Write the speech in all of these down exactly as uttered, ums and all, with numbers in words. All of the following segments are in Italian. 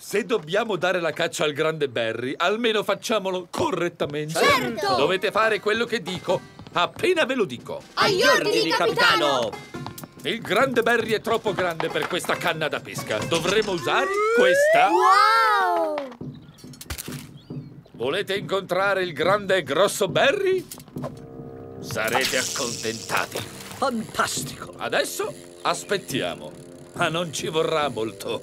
Se dobbiamo dare la caccia al grande Barry, almeno facciamolo correttamente. Certo! Dovete fare quello che dico, appena ve lo dico. Agli ordini, capitano! Il grande Barry è troppo grande per questa canna da pesca. Dovremo usare questa. Wow! Volete incontrare il grande e grosso Barry? Sarete accontentati. Fantastico! Adesso aspettiamo, ma non ci vorrà molto.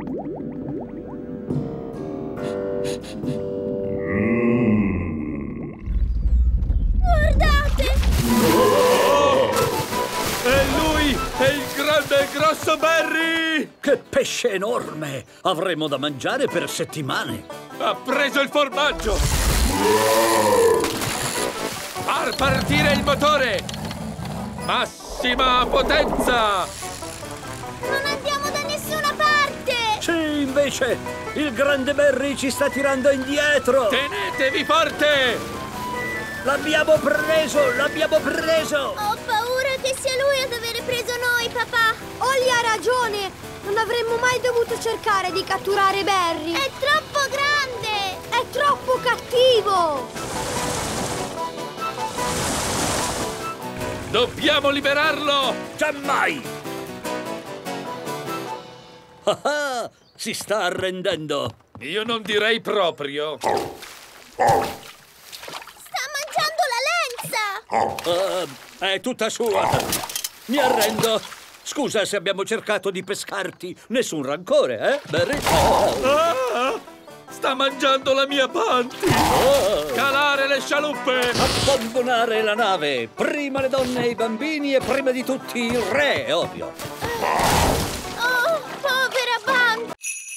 Guardate! Oh! E lui è il grande e grosso Barry! Che pesce enorme! Avremo da mangiare per settimane. Ha preso il formaggio! Far partire il motore! Massima potenza! Non andiamo da nessuna parte! Sì, invece, il grande Barry ci sta tirando indietro! Tenetevi forte! L'abbiamo preso! L'abbiamo preso! Ho paura che sia lui ad avere preso noi, papà! Ollie ha ragione! Non avremmo mai dovuto cercare di catturare Barry! È troppo grande! È troppo cattivo! Dobbiamo liberarlo! Giammai! Ah ah! Si sta arrendendo! Io non direi proprio. Sta mangiando la lenza! Uh, è tutta sua! Mi arrendo! Scusa se abbiamo cercato di pescarti. Nessun rancore, eh, Barry? Oh. Ah, sta mangiando la mia panty! Oh. Calare le scialuppe! Abbandonare la nave! Prima le donne e i bambini e prima di tutti il re, è ovvio! Oh, povera Band!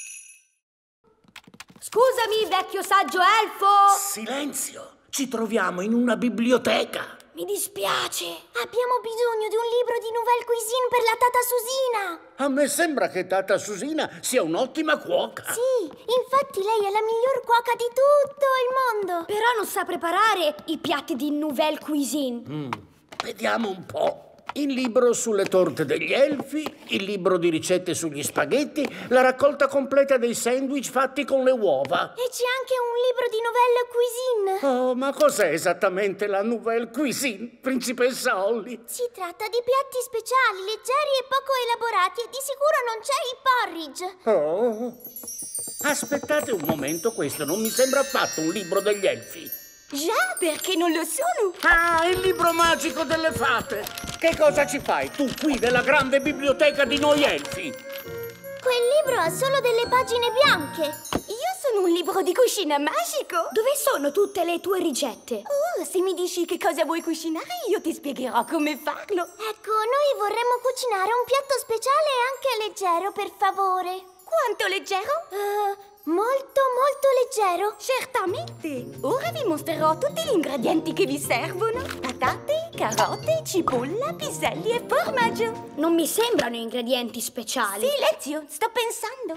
Scusami, vecchio saggio elfo! Silenzio! Ci troviamo in una biblioteca! Mi dispiace! Abbiamo bisogno di un libro di Nouvelle Cuisine per la Tata Susina! A me sembra che Tata Susina sia un'ottima cuoca! Sì, infatti lei è la miglior cuoca di tutto il mondo! Però non sa preparare i piatti di Nouvelle Cuisine! Mm, vediamo un po'. Il libro sulle torte degli elfi, il libro di ricette sugli spaghetti, la raccolta completa dei sandwich fatti con le uova. E c'è anche un libro di Nouvelle Cuisine! Oh, ma cos'è esattamente la Nouvelle Cuisine, principessa Holly? Si tratta di piatti speciali, leggeri e poco elaborati, e di sicuro non c'è il porridge! Oh, aspettate un momento, questo non mi sembra affatto un libro degli elfi. Già, perché non lo sono! Ah, il libro magico delle fate! Che cosa ci fai tu qui nella grande biblioteca di noi elfi? Quel libro ha solo delle pagine bianche! Io sono un libro di cucina magico! Dove sono tutte le tue ricette? Oh, se mi dici che cosa vuoi cucinare, io ti spiegherò come farlo! Ecco, noi vorremmo cucinare un piatto speciale e anche leggero, per favore! Quanto leggero? Uh, molto, molto leggero! Certamente! Ora vi mostrerò tutti gli ingredienti che vi servono. Patate, carote, cipolla, piselli e formaggio. Non mi sembrano ingredienti speciali. Silenzio, sto pensando.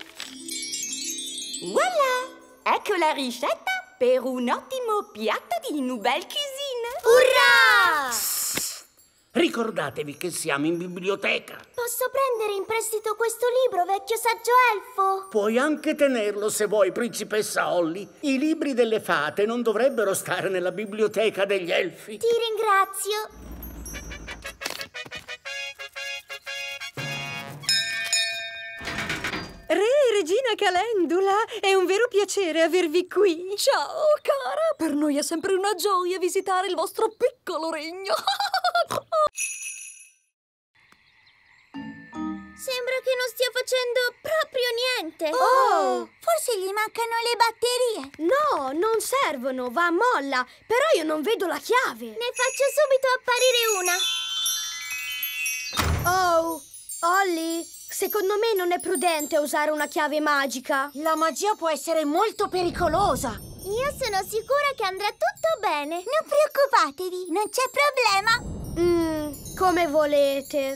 Voilà! Ecco la ricetta per un ottimo piatto di Nouvelle Cuisine. Urrà! Ricordatevi che siamo in biblioteca. Posso prendere in prestito questo libro, vecchio saggio elfo? Puoi anche tenerlo se vuoi, principessa Holly. I libri delle fate non dovrebbero stare nella biblioteca degli elfi. Ti ringrazio. Re e Regina Calendula, è un vero piacere avervi qui. Ciao, cara. Per noi è sempre una gioia visitare il vostro piccolo regno. Sembra che non stia facendo proprio niente. Oh! Forse gli mancano le batterie. No, non servono, va a molla. Però io non vedo la chiave. Ne faccio subito apparire una. Oh, Holly, secondo me non è prudente usare una chiave magica. La magia può essere molto pericolosa. Io sono sicura che andrà tutto bene. Non preoccupatevi, non c'è problema. Mm, come volete.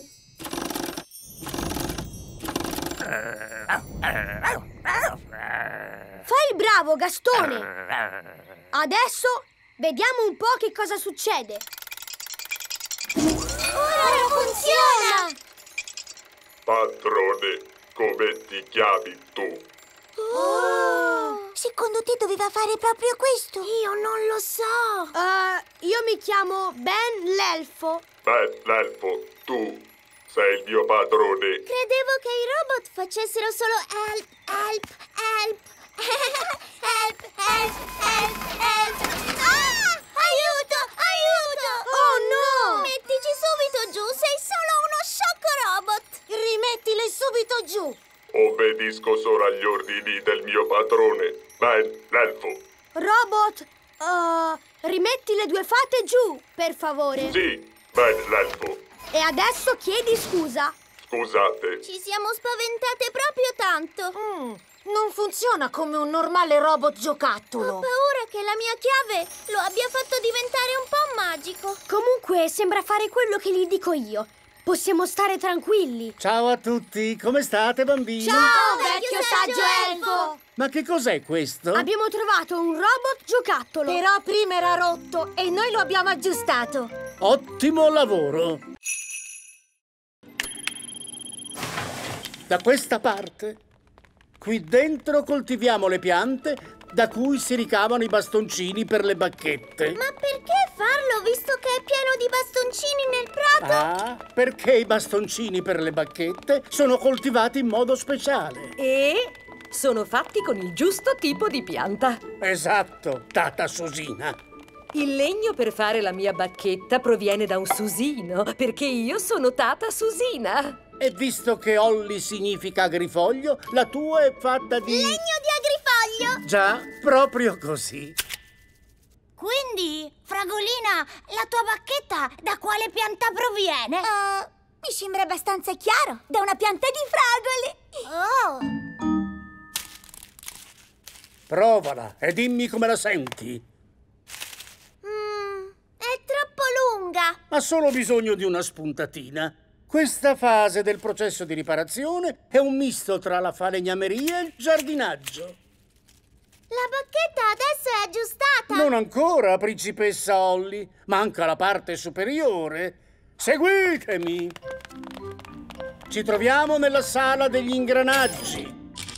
Fai il bravo, Gastone! Adesso vediamo un po' che cosa succede. Ora funziona! Padrone, come ti chiami tu? Oh! Secondo te doveva fare proprio questo? Io non lo so. Uh, io mi chiamo Ben l'elfo. Ben l'elfo, tu sei il mio padrone. Credevo che i robot facessero solo help, help, help. Help, help, help, help. Ah! Aiuto, aiuto! Oh no! Mettici subito giù, sei solo uno sciocco robot. Rimettile subito giù. Obbedisco solo agli ordini del mio padrone, Ben l'elfo. Robot, uh, rimetti le due fate giù, per favore. Sì, Ben l'elfo. E adesso chiedi scusa. Scusate. Ci siamo spaventate proprio tanto. Mm, non funziona come un normale robot Ho giocattolo. paura che la mia chiave lo abbia fatto diventare un po' magico. Comunque sembra fare quello che gli dico io. Possiamo stare tranquilli. Ciao a tutti, come state bambini? Ciao, vecchio saggio elfo! Ma che cos'è questo? Abbiamo trovato un robot giocattolo. Però prima era rotto e noi lo abbiamo aggiustato. Ottimo lavoro! Da questa parte, qui dentro coltiviamo le piante da cui si ricavano i bastoncini per le bacchette. Ma perché farlo visto che è pieno di bastoncini nel prato? Ah, perché i bastoncini per le bacchette sono coltivati in modo speciale. E sono fatti con il giusto tipo di pianta. Esatto, Tata Susina. Il legno per fare la mia bacchetta proviene da un susino, perché io sono Tata Susina. E visto che Olli significa agrifoglio, la tua è fatta di... Legno di agrifoglio! Già, proprio così. Quindi, Fragolina, la tua bacchetta da quale pianta proviene? Uh, mi sembra abbastanza chiaro. Da una pianta di fragole. Oh! Provala e dimmi come la senti. Mm, è troppo lunga. Ha solo bisogno di una spuntatina. Questa fase del processo di riparazione è un misto tra la falegnameria e il giardinaggio. La bacchetta adesso è aggiustata. Non ancora, principessa Olli. Manca la parte superiore. Seguitemi. Ci troviamo nella sala degli ingranaggi.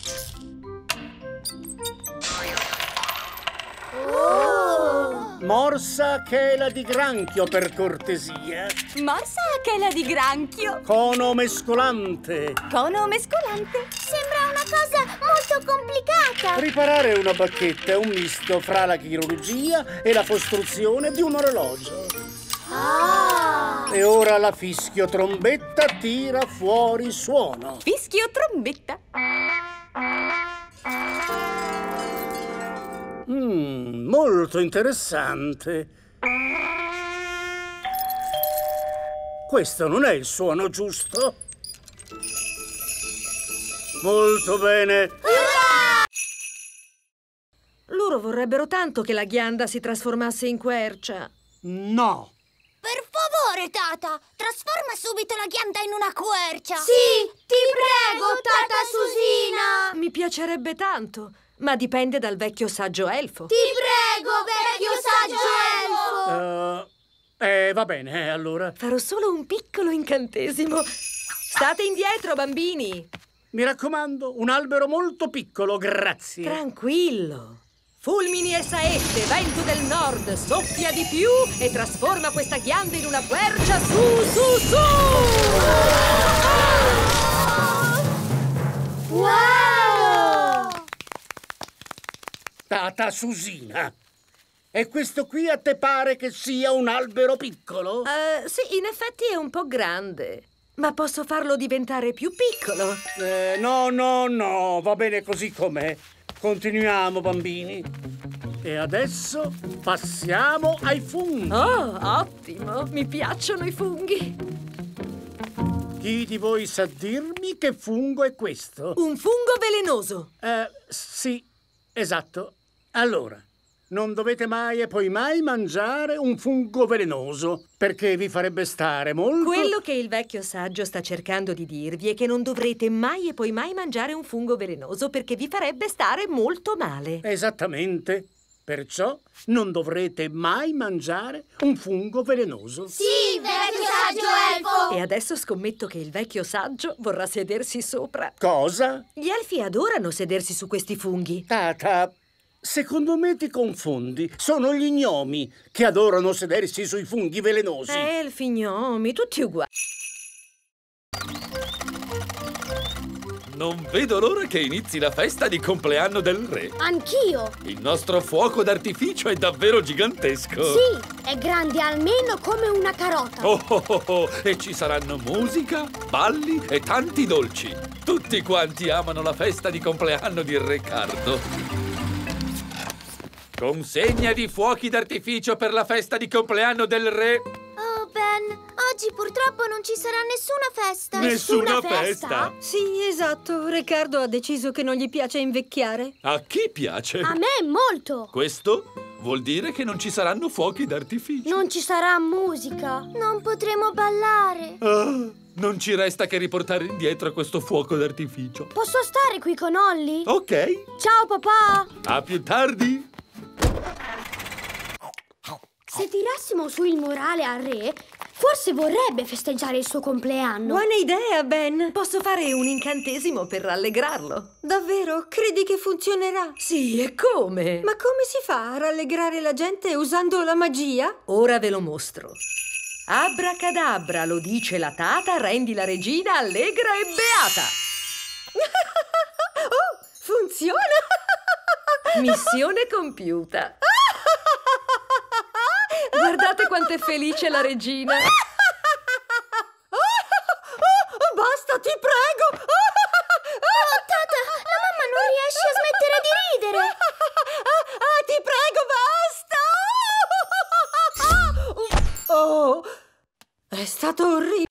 Morsa chela di granchio, per cortesia. Morsa chela di granchio. Cono mescolante. Cono mescolante. Sembra una cosa molto complicata. Riparare una bacchetta è un misto fra la chirurgia e la costruzione di un orologio. Ah! E ora la fischio trombetta tira fuori suono. Fischio trombetta. Mmm, molto interessante. Questo non è il suono giusto. Molto bene. Loro vorrebbero tanto che la ghianda si trasformasse in quercia. No. Per favore, Tata, trasforma subito la ghianda in una quercia. Sì, ti prego, Tata Susina. Mi piacerebbe tanto, ma dipende dal vecchio saggio elfo. Ti prego, vecchio saggio elfo. Uh, eh, va bene, eh, allora. Farò solo un piccolo incantesimo. State indietro, bambini. Mi raccomando, un albero molto piccolo, grazie. Tranquillo. Fulmini e saette, vento del nord, soffia di più e trasforma questa ghianda in una quercia. Su, su, su! Wow! Tata Susina, e questo qui a te pare che sia un albero piccolo? Uh, sì, in effetti è un po' grande, ma posso farlo diventare più piccolo. Eh, no, no, no, va bene così com'è. Continuiamo, bambini. E adesso passiamo ai funghi. Oh, ottimo! Mi piacciono i funghi. Chi di voi sa dirmi che fungo è questo? Un fungo velenoso. Eh, sì, esatto. Allora, non dovete mai e poi mai mangiare un fungo velenoso, perché vi farebbe stare molto... Quello che il vecchio saggio sta cercando di dirvi è che non dovrete mai e poi mai mangiare un fungo velenoso, perché vi farebbe stare molto male. Esattamente. Perciò non dovrete mai mangiare un fungo velenoso. Sì, vecchio saggio elfo! E adesso scommetto che il vecchio saggio vorrà sedersi sopra. Cosa? Gli elfi adorano sedersi su questi funghi. Tata, secondo me ti confondi. Sono gli gnomi che adorano sedersi sui funghi velenosi. Elfi, gnomi, tutti uguali. Non vedo l'ora che inizi la festa di compleanno del re. Anch'io! Il nostro fuoco d'artificio è davvero gigantesco. Sì, è grande almeno come una carota. Oh, oh, oh, oh. E ci saranno musica, balli e tanti dolci. Tutti quanti amano la festa di compleanno di Re Cardo. Consegna di fuochi d'artificio per la festa di compleanno del re. Oh, Ben, oggi purtroppo non ci sarà nessuna festa. Nessuna festa? Sì, esatto. Riccardo ha deciso che non gli piace invecchiare. A chi piace? A me molto! Questo vuol dire che non ci saranno fuochi d'artificio. Non ci sarà musica. Non potremo ballare. Ah, non ci resta che riportare indietro questo fuoco d'artificio. Posso stare qui con Ollie? Ok. Ciao, papà! A più tardi. Se tirassimo su il morale al re, forse vorrebbe festeggiare il suo compleanno. Buona idea, Ben. Posso fare un incantesimo per rallegrarlo. Davvero? Credi che funzionerà? Sì, e come? Ma come si fa a rallegrare la gente usando la magia? Ora ve lo mostro. Abracadabra, lo dice la tata, rendi la regina allegra e beata. Oh, funziona! Missione compiuta. Guardate quanto è felice la regina. Basta, ti prego. Oh, tata, la mamma non riesce a smettere di ridere. Ah, ti prego, basta. Oh, è stato orribile.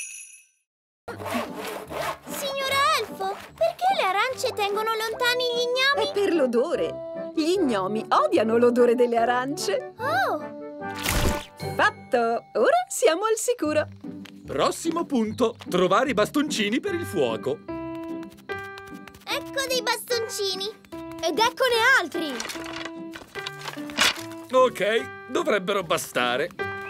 Signora Elfo, perché le arance tengono lontani gli gnomi? È per l'odore. Gli gnomi odiano l'odore delle arance. Oh! Fatto! Ora siamo al sicuro. Prossimo punto. Trovare i bastoncini per il fuoco. Ecco dei bastoncini. Ed eccone altri. Ok, dovrebbero bastare.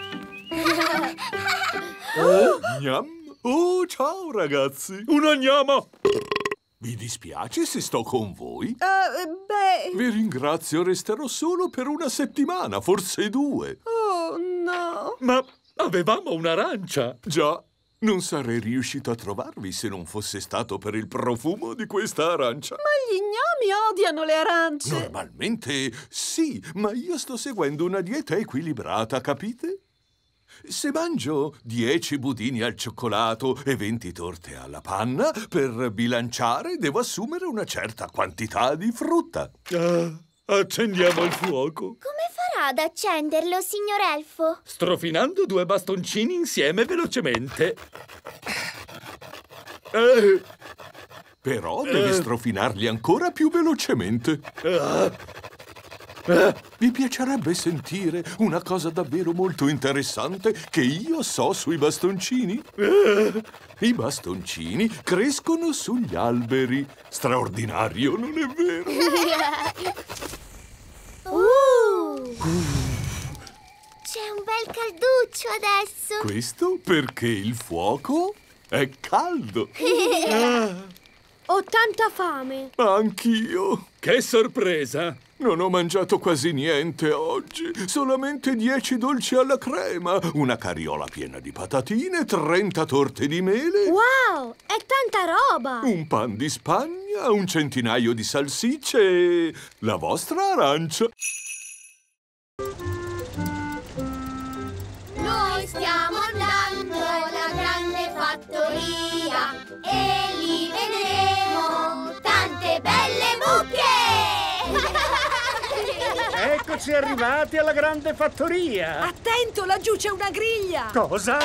Oh, gnam. Oh, ciao ragazzi. Una gnama. Vi dispiace se sto con voi? Uh, beh... Vi ringrazio, resterò solo per una settimana, forse due. Oh, no. Ma avevamo un'arancia. Già, non sarei riuscito a trovarvi se non fosse stato per il profumo di questa arancia. Ma gli gnomi odiano le arance. Normalmente sì, ma io sto seguendo una dieta equilibrata, capite? Se mangio dieci budini al cioccolato e venti torte alla panna, per bilanciare devo assumere una certa quantità di frutta. Ah, accendiamo il fuoco. Come farà ad accenderlo, signor Elfo? Strofinando due bastoncini insieme velocemente. Eh. Però devi Eh. strofinarli ancora più velocemente. Ah. Vi piacerebbe sentire una cosa davvero molto interessante che io so sui bastoncini? I bastoncini crescono sugli alberi. Straordinario, non è vero? Uh. C'è un bel calduccio adesso. Questo perché il fuoco è caldo. Ho tanta fame. Anch'io. Che sorpresa! Non ho mangiato quasi niente oggi, solamente dieci dolci alla crema, una carriola piena di patatine, trenta torte di mele, Wow, è tanta roba! un pan di Spagna, un centinaio di salsicce e la vostra arancia. Noi stiamo andando alla grande fattoria e lì vedremo tante belle mucche! Eccoci arrivati alla grande fattoria. Attento, laggiù c'è una griglia. Cosa?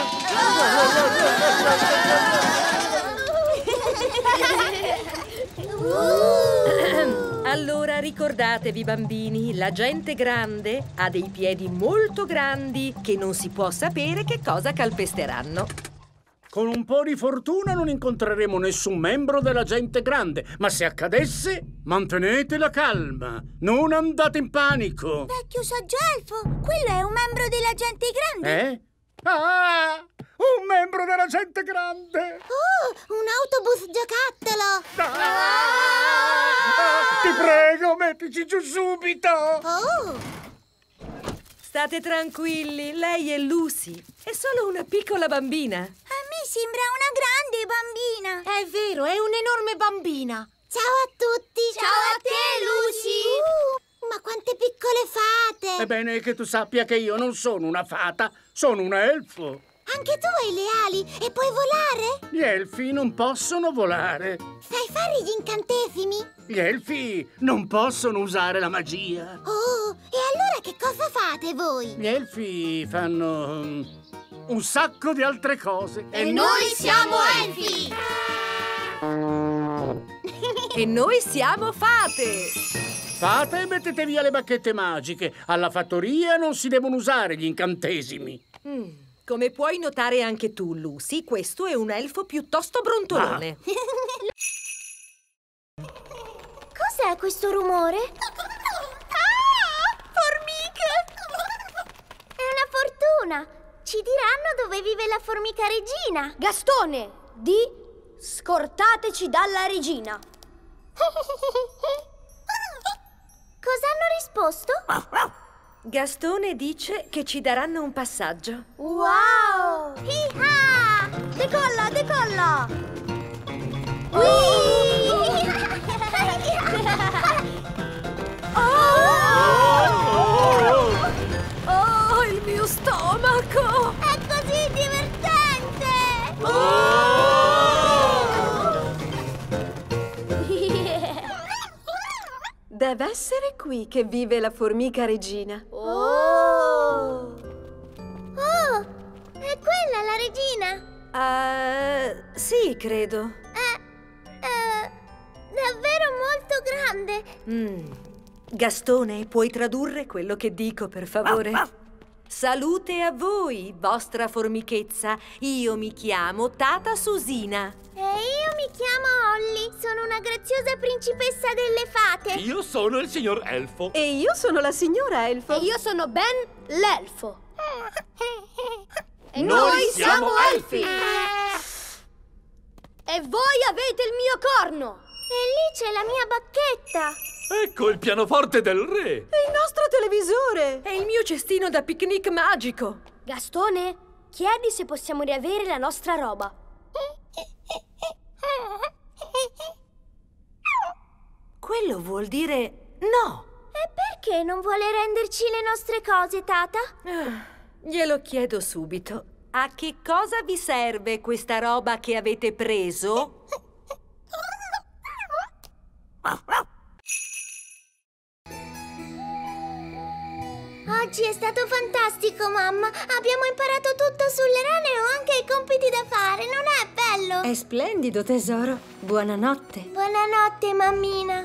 Allora ricordatevi, bambini, la gente grande ha dei piedi molto grandi che non si può sapere che cosa calpesteranno. Con un po' di fortuna non incontreremo nessun membro della gente grande, ma se accadesse, mantenete la calma. Non andate in panico. Vecchio saggio elfo, quello è un membro della gente grande. Eh? Ah! Un membro della gente grande! Oh, un autobus giocattolo! Ah! Ti prego, mettici giù subito! Oh! State tranquilli, lei è Lucy. È solo una piccola bambina. A me sembra una grande bambina. È vero, è un'enorme bambina. Ciao a tutti! Ciao a te, Lucy! Uh, ma quante piccole fate! È bene che tu sappia che io non sono una fata, sono un elfo. Anche tu hai le ali e puoi volare? Gli elfi non possono volare. Sai fare gli incantesimi? Gli elfi non possono usare la magia. Oh, e allora che cosa fate voi? Gli elfi fanno um, un sacco di altre cose. E noi siamo elfi! E noi siamo fate! Fate e mettete via le bacchette magiche. Alla fattoria non si devono usare gli incantesimi. Mm. Come puoi notare anche tu, Lucy, questo è un elfo piuttosto brontolone. Ah. Cos'è questo rumore? Ah! Formiche! È una fortuna! Ci diranno dove vive la formica regina. Gastone, di scortateci dalla regina. Cosa hanno risposto? Gastone dice che ci daranno un passaggio. Wow! Hi-ha! Decolla, decolla! Oh! Oh, il mio stomaco! È così divertente! Deve essere qui che vive la formica regina. Oh! Oh! È quella la regina? Uh, sì, credo. È... è davvero molto grande. Mm. Gastone, puoi tradurre quello che dico, per favore? Salute a voi, vostra formichezza. Io mi chiamo Tata Susina. E io mi chiamo Holly. Sono una graziosa principessa delle fate. Io sono il signor Elfo. E io sono la signora Elfo. E io sono Ben l'elfo. E noi siamo elfi. E voi avete il mio corno. E lì c'è la mia bacchetta. Ecco il pianoforte del re. E il nostro televisore. E il mio cestino da picnic magico. Gastone, chiedi se possiamo riavere la nostra roba. Quello vuol dire no. E perché non vuole renderci le nostre cose, Tata? Ah, glielo chiedo subito. A che cosa vi serve questa roba che avete preso? Oggi è stato fantastico, mamma. Abbiamo imparato tutto sulle rane e ho anche i compiti da fare. Non è bello? È splendido, tesoro. Buonanotte. Buonanotte, mammina.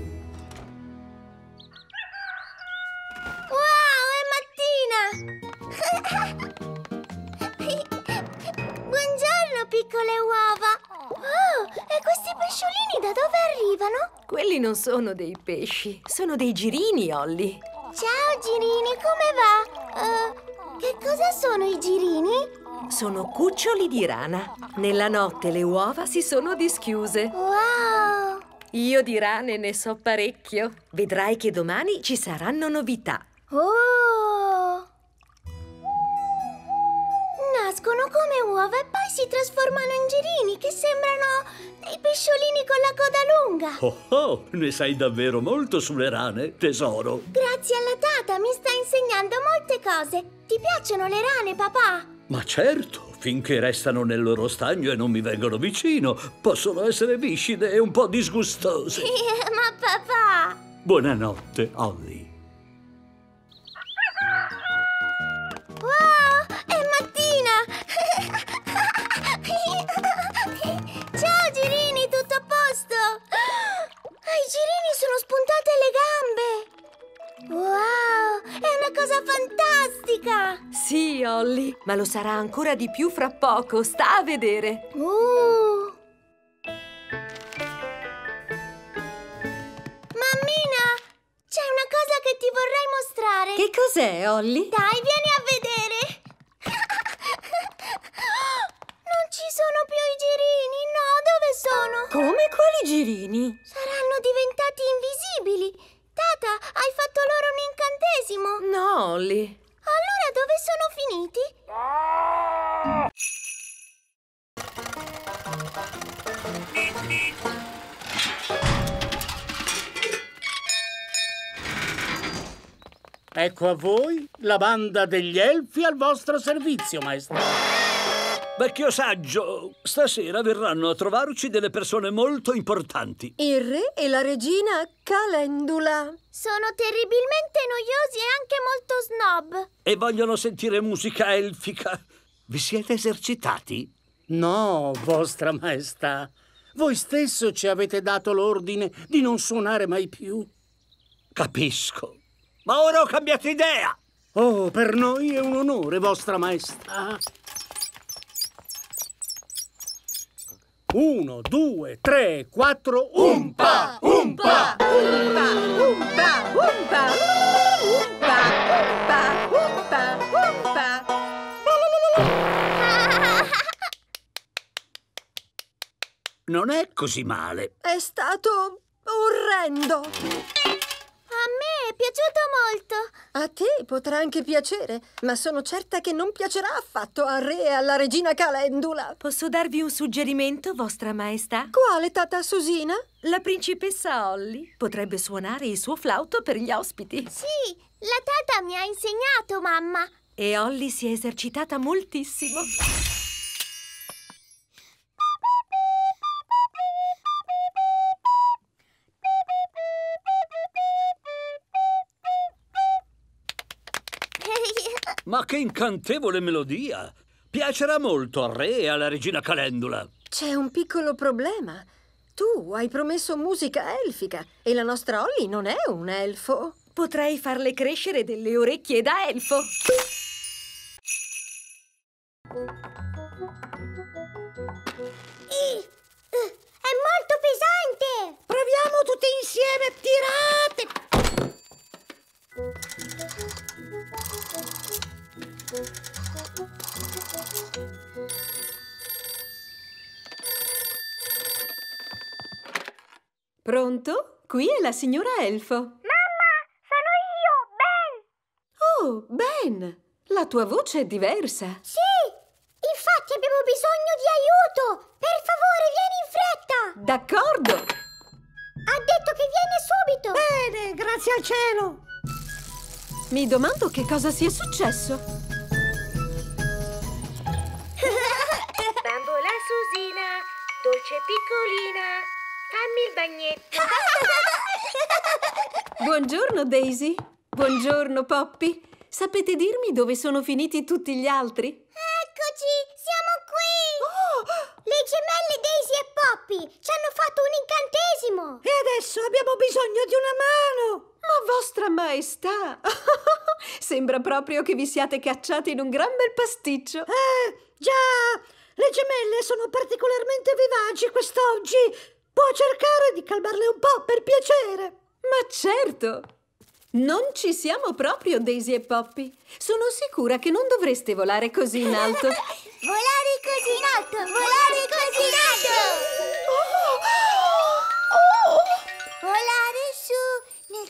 Wow, è mattina! Buongiorno, piccole uova. Oh, e questi pesciolini da dove arrivano? Quelli non sono dei pesci, sono dei girini, Holly. Ciao, girini, come va? Uh, che cosa sono i girini? Sono cuccioli di rana. Nella notte le uova si sono dischiuse. Wow! Io di rane ne so parecchio. Vedrai che domani ci saranno novità. Oh! Nascono come uova e poi si trasformano in girini che sembrano dei pesciolini con la coda lunga. Oh, oh, ne sai davvero molto sulle rane, tesoro. Grazie alla Tata, mi sta insegnando molte cose. Ti piacciono le rane, papà? Ma certo, finché restano nel loro stagno e non mi vengono vicino, possono essere viscide e un po' disgustose. Ma papà! Buonanotte, Holly. Wow, è mattina! Ciao, girini, tutto a posto? Ai girini sono spuntate le gambe! Wow, è una cosa fantastica! Sì, Olly, ma lo sarà ancora di più fra poco. Sta a vedere. Uh. Mammina, c'è una cosa che ti vorrei mostrare. Che cos'è, Olly? Dai, vieni a vedere. Non ci sono più i girini, no, dove sono? Come quali girini? Saranno diventati invisibili. Tata, hai fatto loro un incantesimo? No, Olly. Allora dove sono finiti? Ecco a voi la banda degli elfi al vostro servizio, maestà. Vecchio saggio, stasera verranno a trovarci delle persone molto importanti. Il re e la regina Calendula. Sono terribilmente noiosi e anche molto snob. E vogliono sentire musica elfica. Vi siete esercitati? No, vostra maestà. Voi stesso ci avete dato l'ordine di non suonare mai più. Capisco. Ma ora ho cambiato idea. Oh, per noi è un onore, vostra maestà. Uno, due, tre, quattro, umpa! Umpa! Umpa! Umpa! Umpa! Umpa! Umpa! Umpa! Umpa! Non è così male. È stato orrendo. A me è piaciuto molto. A te potrà anche piacere, ma sono certa che non piacerà affatto al re e alla regina Calendula. Posso darvi un suggerimento, vostra maestà? Quale, tata Susina? La principessa Olly potrebbe suonare il suo flauto per gli ospiti. Sì, la tata mi ha insegnato, mamma. E Olly si è esercitata moltissimo. Ma che incantevole melodia! Piacerà molto al re e alla regina Calendula. C'è un piccolo problema. Tu hai promesso musica elfica e la nostra Olly non è un elfo. Potrei farle crescere delle orecchie da elfo. I, uh, è molto pesante! Proviamo tutti insieme, tirate! Pronto? Qui è la signora Elfo. Mamma, sono io, Ben! Oh, Ben! La tua voce è diversa. Sì, infatti abbiamo bisogno di aiuto! Per favore, vieni in fretta! D'accordo! Ha detto che viene subito! Bene, grazie al cielo! Mi domando che cosa sia successo. Bambola Susina, dolce piccolina, fammi il bagnetto. Buongiorno, Daisy. Buongiorno, Poppy. Sapete dirmi dove sono finiti tutti gli altri? Eccoci, siamo qui! Oh! Le gemelle Daisy e Poppy ci hanno fatto un incantesimo! E adesso abbiamo bisogno di una mano! Ma vostra maestà! Sembra proprio che vi siate cacciati in un gran bel pasticcio. Eh, già! Le gemelle sono particolarmente vivaci quest'oggi. Può cercare di calmarle un po', per piacere. Ma certo! Non ci siamo proprio, Daisy e Poppy. Sono sicura che non dovreste volare così in alto. Volare così in alto! Volare così in alto! Oh! Oh! Volare su nel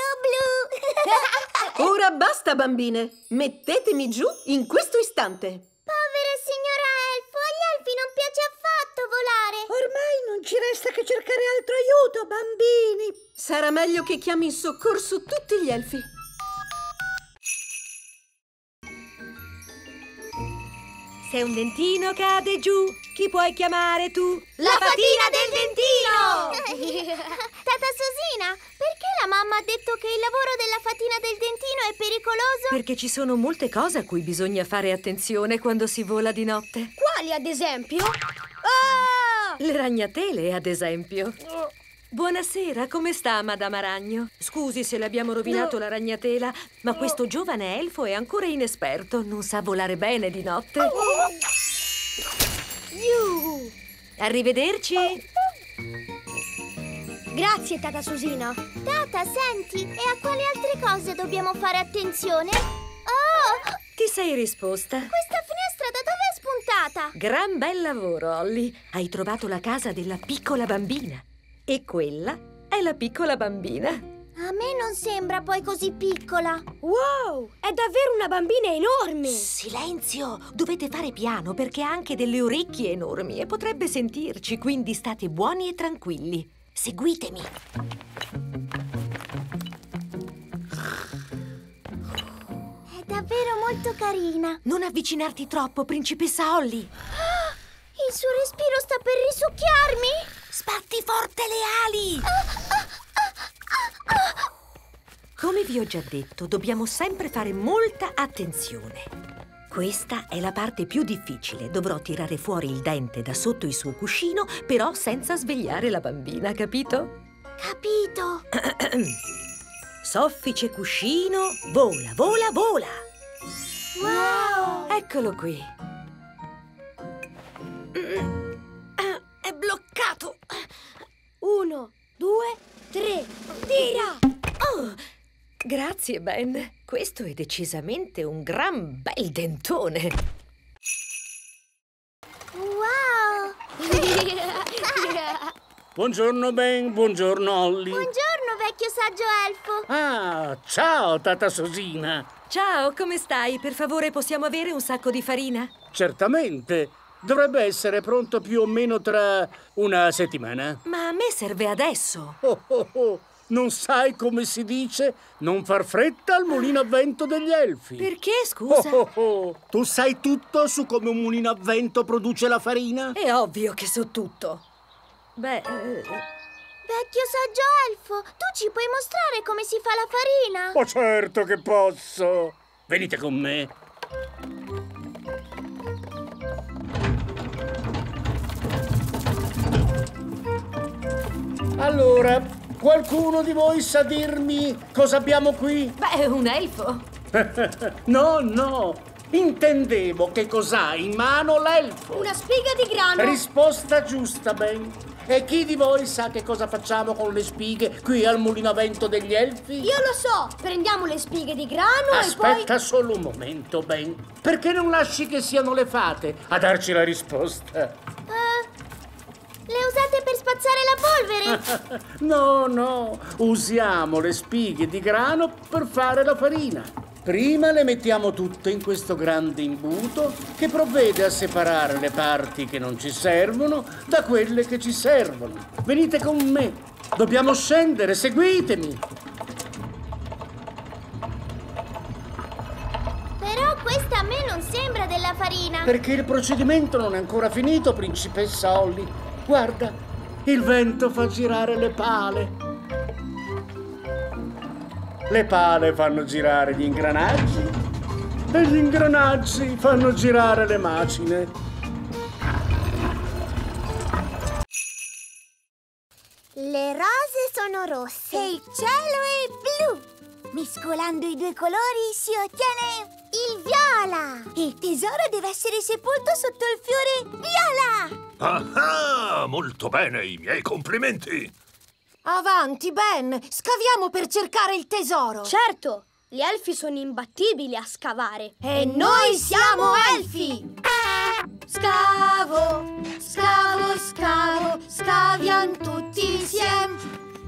cielo blu! Ora basta, bambine. Mettetemi giù in questo istante. Povera signora Elfo, agli elfi non piace affatto volare! Ormai non ci resta che cercare altro aiuto, bambini. Sarà meglio che chiami in soccorso tutti gli elfi. Se un dentino cade giù, chi puoi chiamare tu? La fatina del dentino! Tata Susina, perché la mamma ha detto che il lavoro della fatina del dentino è pericoloso? Perché ci sono molte cose a cui bisogna fare attenzione quando si vola di notte. Quali, ad esempio? Oh! Le ragnatele, ad esempio. Buonasera, come sta, Madama Ragno? Scusi se le abbiamo rovinato No. la ragnatela, ma questo giovane elfo è ancora inesperto, non sa volare bene di notte. Yuhu. Arrivederci. Grazie, Tata Susina. Tata, senti, e a quali altre cose dobbiamo fare attenzione? Oh! Ti sei risposta. Questa finestra da dove è spuntata? Gran bel lavoro, Holly. Hai trovato la casa della piccola bambina. E quella è la piccola bambina. A me non sembra poi così piccola. Wow, è davvero una bambina enorme. Silenzio! Dovete fare piano perché ha anche delle orecchie enormi e potrebbe sentirci, quindi state buoni e tranquilli. Seguitemi. È davvero molto carina. Non avvicinarti troppo, principessa Holly. Il suo respiro sta per risucchiarmi. Sbatti forte le ali! Come vi ho già detto, dobbiamo sempre fare molta attenzione. Questa è la parte più difficile. Dovrò tirare fuori il dente da sotto il suo cuscino, però senza svegliare la bambina, capito? Capito. Soffice cuscino, vola, vola, vola! Wow! Eccolo qui. È bloccato. Uno, due, tre, tira! Oh, grazie, Ben. Questo è decisamente un gran bel dentone. Wow! Buongiorno, Ben. Buongiorno, Holly. Buongiorno, vecchio saggio elfo. Ah, ciao, Tata Susina. Ciao, come stai? Per favore, possiamo avere un sacco di farina? Certamente. Dovrebbe essere pronto più o meno tra una settimana. Ma a me serve adesso. Oh, oh, oh. Non sai come si dice non far fretta al mulino a vento degli elfi. Perché, scusa? Oh, oh, oh. Tu sai tutto su come un mulino a vento produce la farina? È ovvio che so tutto. Beh... eh, Vecchio saggio elfo, tu ci puoi mostrare come si fa la farina? Oh, certo che posso. Venite con me. Allora, qualcuno di voi sa dirmi cosa abbiamo qui? Beh, un elfo. No, no. Intendevo che cos'ha in mano l'elfo. Una spiga di grano. Risposta giusta, Ben. E chi di voi sa che cosa facciamo con le spighe qui al mulino a vento degli elfi? Io lo so. Prendiamo le spighe di grano Aspetta e poi... solo un momento, Ben. Perché non lasci che siano le fate a darci la risposta? Uh, le usate per spazzare la polvere? No, no. Usiamo le spighe di grano per fare la farina. Prima le mettiamo tutte in questo grande imbuto che provvede a separare le parti che non ci servono da quelle che ci servono. Venite con me. Dobbiamo scendere, seguitemi. Però questa a me non sembra della farina. Perché il procedimento non è ancora finito, principessa Holly. Guarda, il vento fa girare le pale. Le pale fanno girare gli ingranaggi e gli ingranaggi fanno girare le macine. Le rose sono rosse e il cielo è blu. Mescolando i due colori si ottiene il viola. Il tesoro deve essere sepolto sotto il fiore viola. Ah, molto bene, i miei complimenti. Avanti, Ben! Scaviamo per cercare il tesoro! Certo! Gli elfi sono imbattibili a scavare. E noi siamo elfi! Scavo, scavo, scavo, scaviamo tutti insieme.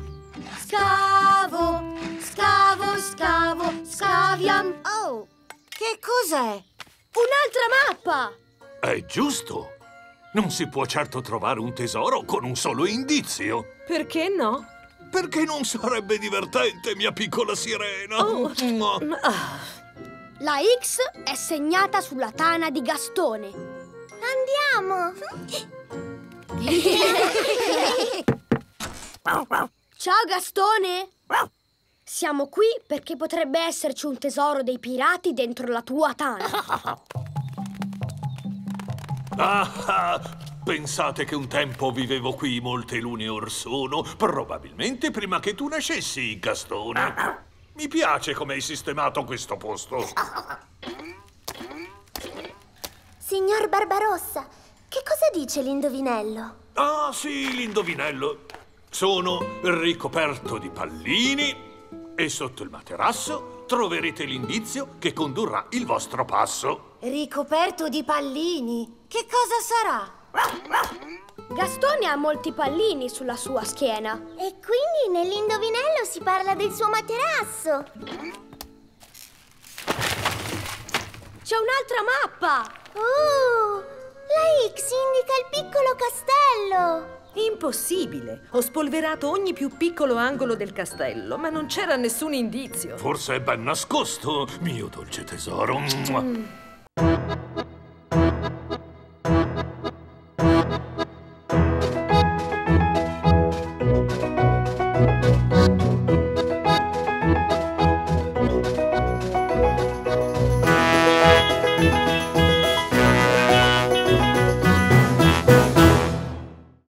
Scavo, scavo, scavo, scaviamo. Oh, che cos'è? Un'altra mappa! È giusto! Non si può certo trovare un tesoro con un solo indizio. Perché no? Perché non sarebbe divertente, mia piccola sirena? Oh. No. La X è segnata sulla tana di Gastone. Andiamo! Ciao Gastone! Siamo qui perché potrebbe esserci un tesoro dei pirati dentro la tua tana. Ah, Pensate che un tempo vivevo qui molte lune or sono, probabilmente prima che tu nascessi, Gastone. Mi piace come hai sistemato questo posto. Signor Barbarossa, che cosa dice l'indovinello? Ah, sì, l'indovinello. Sono ricoperto di pallini e sotto il materasso troverete l'indizio che condurrà il vostro passo. Ricoperto di pallini? Che cosa sarà? Gastone ha molti pallini sulla sua schiena. E quindi nell'indovinello si parla del suo materasso. C'è un'altra mappa! Oh, la X indica il piccolo castello. Impossibile! Ho spolverato ogni più piccolo angolo del castello, ma non c'era nessun indizio. Forse è ben nascosto, mio dolce tesoro. Mm.